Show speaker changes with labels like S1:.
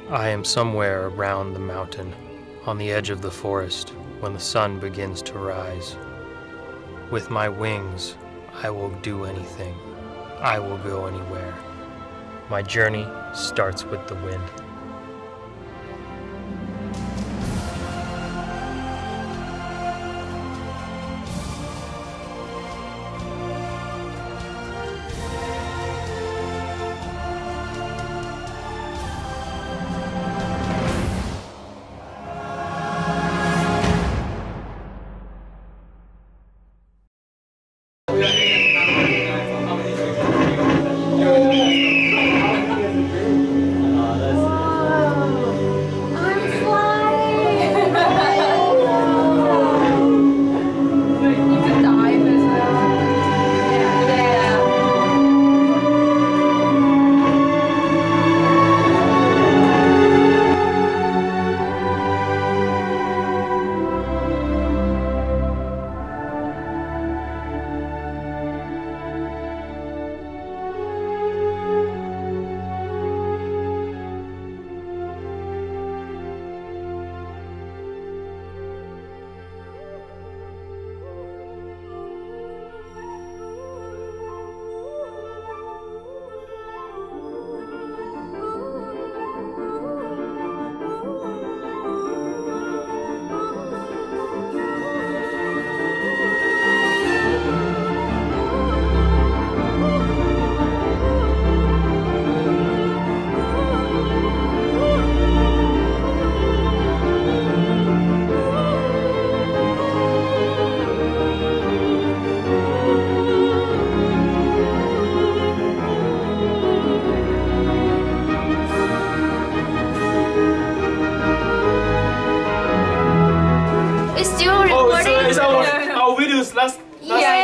S1: I am somewhere around the mountain, on the edge of the forest, when the sun begins to rise. With my wings, I will do anything. I will go anywhere. My journey starts with the wind.
S2: It's still recording?
S3: Our videos last